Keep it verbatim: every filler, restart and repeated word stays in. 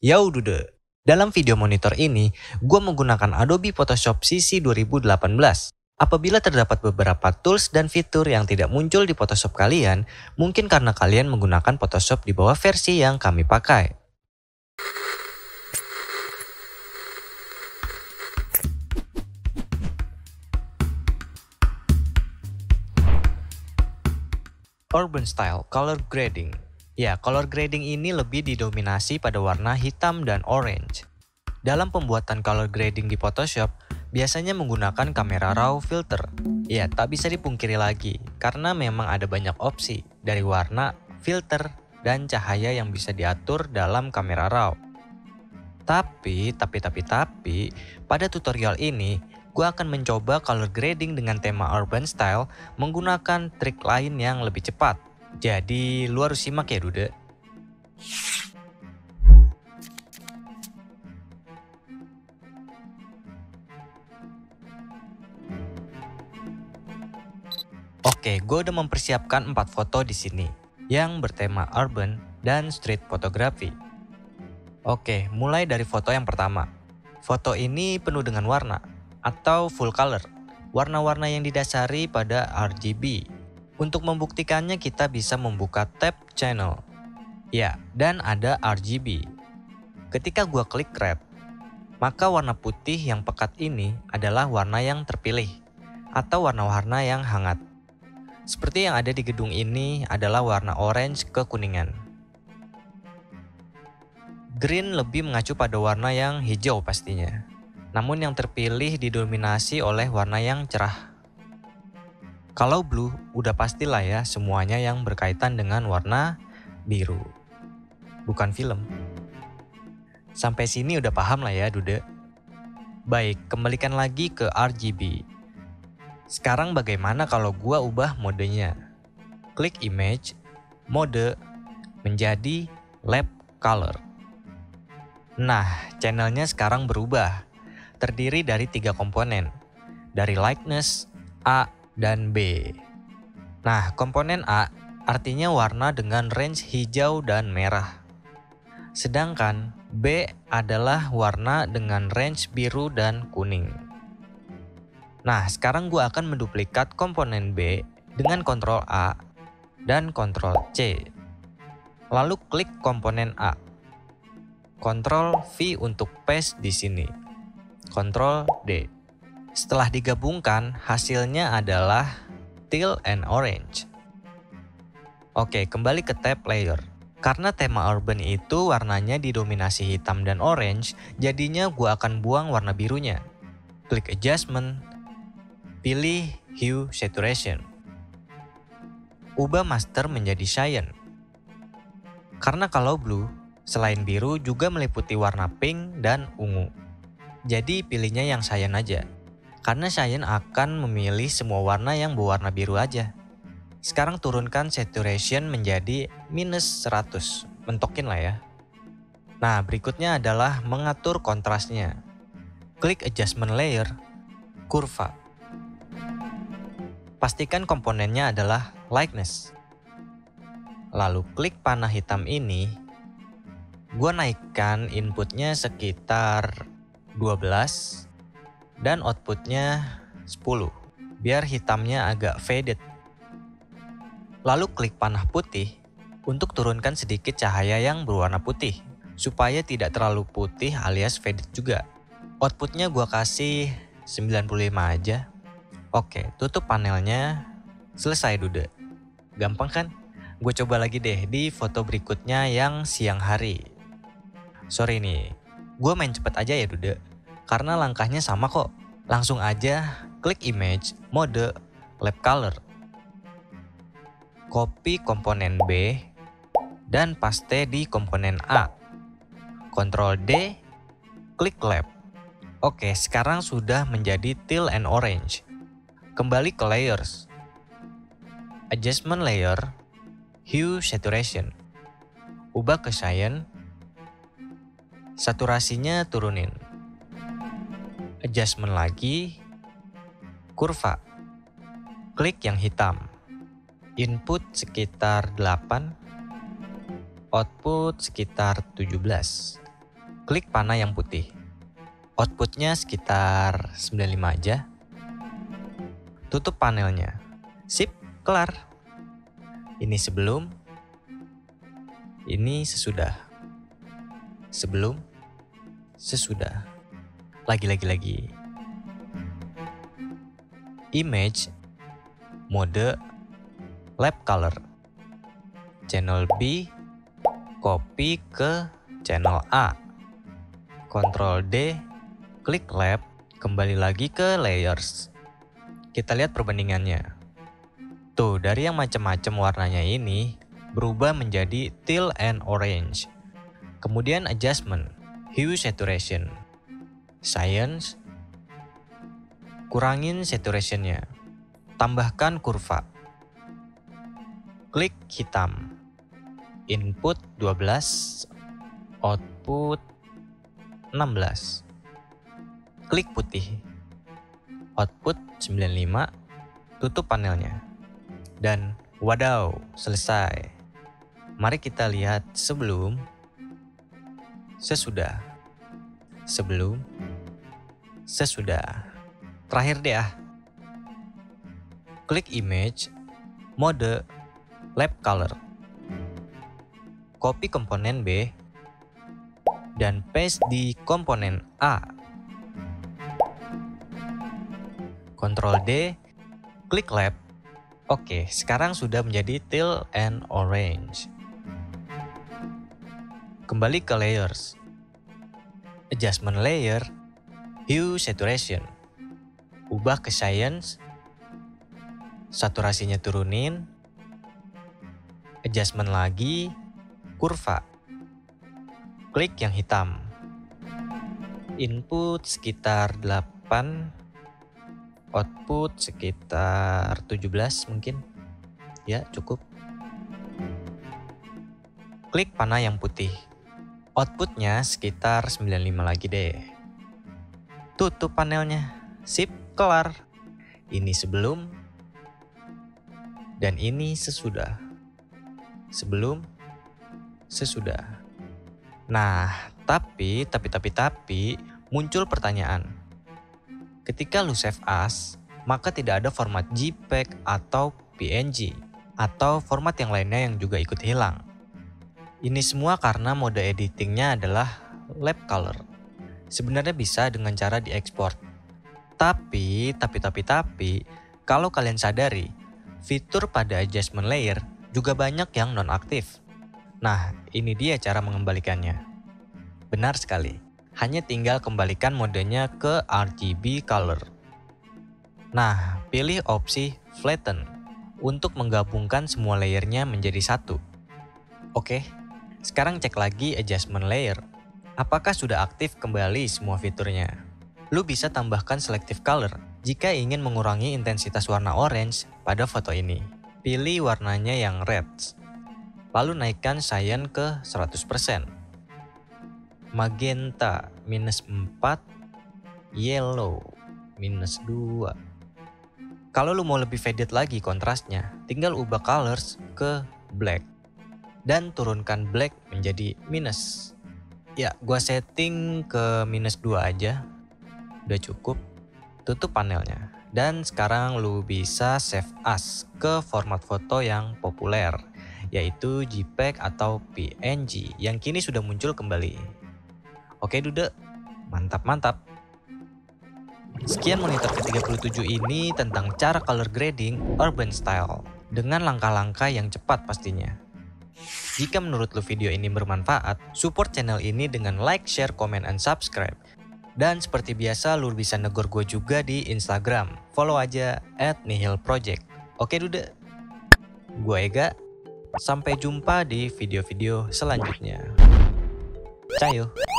Yo dude, dalam video monitor ini, gue menggunakan Adobe Photoshop C C dua ribu delapan belas. Apabila terdapat beberapa tools dan fitur yang tidak muncul di Photoshop kalian, mungkin karena kalian menggunakan Photoshop di bawah versi yang kami pakai. Urban Style Color Grading. Ya, color grading ini lebih didominasi pada warna hitam dan orange. Dalam pembuatan color grading di Photoshop, biasanya menggunakan kamera raw filter. Ya, tak bisa dipungkiri lagi, karena memang ada banyak opsi dari warna, filter, dan cahaya yang bisa diatur dalam kamera raw. Tapi, tapi, tapi, tapi, pada tutorial ini, gue akan mencoba color grading dengan tema urban style menggunakan trik lain yang lebih cepat. Jadi, lu harus simak ya, dude. Oke, gue udah mempersiapkan empat foto di sini yang bertema urban dan street photography. Oke, mulai dari foto yang pertama. Foto ini penuh dengan warna atau full color, warna-warna yang didasari pada R G B. Untuk membuktikannya kita bisa membuka tab channel. Ya, dan ada R G B. Ketika gua klik red, maka warna putih yang pekat ini adalah warna yang terpilih atau warna-warna yang hangat. Seperti yang ada di gedung ini adalah warna orange kekuningan. Green lebih mengacu pada warna yang hijau pastinya. Namun yang terpilih didominasi oleh warna yang cerah. Kalau blue, udah pastilah ya semuanya yang berkaitan dengan warna biru. Bukan film. Sampai sini udah paham lah ya, dude. Baik, kembalikan lagi ke R G B. Sekarang bagaimana kalau gua ubah modenya? Klik image, mode, menjadi lab color. Nah, channelnya sekarang berubah. Terdiri dari tiga komponen, dari lightness, A, dan B. Nah, komponen A artinya warna dengan range hijau dan merah. Sedangkan B adalah warna dengan range biru dan kuning. Nah, sekarang gue akan menduplikat komponen B dengan Ctrl A dan Ctrl C. Lalu klik komponen A. Ctrl V untuk paste di sini. Ctrl D. Setelah digabungkan, hasilnya adalah teal and orange. Oke, kembali ke tab layer. Karena tema urban itu warnanya didominasi hitam dan orange, jadinya gua akan buang warna birunya. Klik adjustment, pilih hue saturation. Ubah master menjadi cyan. Karena kalau blue, selain biru juga meliputi warna pink dan ungu. Jadi pilihnya yang cyan aja. Karena cyan akan memilih semua warna yang berwarna biru aja. Sekarang turunkan saturation menjadi minus seratus. Mentokin lah ya. Nah, berikutnya adalah mengatur kontrasnya. Klik adjustment layer, kurva. Pastikan komponennya adalah lightness. Lalu klik panah hitam ini. Gua naikkan inputnya sekitar dua belas dan outputnya sepuluh biar hitamnya agak faded. Lalu klik panah putih untuk turunkan sedikit cahaya yang berwarna putih supaya tidak terlalu putih alias faded juga. Outputnya gua kasih sembilan puluh lima aja. Oke, tutup panelnya. Selesai, dude. Gampang kan? Gue coba lagi deh di foto berikutnya yang siang hari. Sorry nih, gue main cepet aja ya, dude. Karena langkahnya sama kok. Langsung aja klik image, mode, lab color. Copy komponen B dan paste di komponen A. Ctrl D, klik lab. Oke, sekarang sudah menjadi teal and orange. Kembali ke layers. Adjustment layer, hue saturation. Ubah ke cyan. Saturasinya turunin. Adjustment lagi. Kurva. Klik yang hitam. Input sekitar delapan. Output sekitar tujuh belas. Klik panah yang putih. Outputnya sekitar sembilan puluh lima aja. Tutup panelnya. Sip, kelar. Ini sebelum, ini sesudah. Sebelum, sesudah. Lagi-lagi-lagi. Image, mode, lap color. Channel B, copy ke channel A. Ctrl D, klik lap, kembali lagi ke layers. Kita lihat perbandingannya. Tuh, dari yang macam-macam warnanya ini berubah menjadi teal and orange. Kemudian adjustment, hue saturation, science, kurangin saturationnya, tambahkan kurva. Klik hitam, input dua belas, output enam belas. Klik putih, output sembilan puluh lima, tutup panelnya. Dan wadaw, selesai. Mari kita lihat sebelum, sesudah, sebelum, sesudah. Terakhir deh ah. Klik image, mode, lap color. Copy komponen B dan paste di komponen A. Ctrl D, klik lap. Oke, sekarang sudah menjadi teal and orange. Kembali ke layers. Adjustment layer, hue saturation. Ubah ke science, saturasinya turunin, adjustment lagi, kurva. Klik yang hitam. Input sekitar delapan, output sekitar tujuh belas mungkin. Ya, cukup. Klik panah yang putih. Outputnya sekitar sembilan puluh lima lagi deh. Tutup panelnya. Sip. Kelar. Ini sebelum dan ini sesudah. Sebelum, sesudah. Nah, tapi, tapi, tapi, tapi, muncul pertanyaan. Ketika lu save as, maka tidak ada format JPEG atau P N G, atau format yang lainnya yang juga ikut hilang. Ini semua karena mode editingnya adalah lap color. Sebenarnya bisa dengan cara diekspor. Tapi, tapi, tapi, tapi, kalau kalian sadari, fitur pada adjustment layer juga banyak yang nonaktif. Nah, ini dia cara mengembalikannya. Benar sekali, hanya tinggal kembalikan modenya ke R G B color. Nah, pilih opsi flatten untuk menggabungkan semua layernya menjadi satu. Oke, sekarang cek lagi adjustment layer. Apakah sudah aktif kembali semua fiturnya? Lu bisa tambahkan selective color jika ingin mengurangi intensitas warna orange pada foto ini. Pilih warnanya yang red. Lalu naikkan cyan ke seratus persen. Magenta minus empat, yellow minus dua. Kalau lu mau lebih faded lagi kontrasnya, tinggal ubah colors ke black. Dan turunkan black menjadi minus. Ya, gua setting ke minus dua aja. Udah cukup. Tutup panelnya. Dan sekarang lu bisa save as ke format foto yang populer, yaitu JPEG atau P N G yang kini sudah muncul kembali. Oke Dude, mantap-mantap. Sekian monitor ke tiga puluh tujuh ini tentang cara color grading urban style dengan langkah-langkah yang cepat pastinya. Jika menurut lu video ini bermanfaat, support channel ini dengan like, share, comment, and subscribe. Dan seperti biasa, lu bisa negor gue juga di Instagram. Follow aja at nihil project. Oke Dude, gue Ega. Sampai jumpa di video-video selanjutnya. Cayo.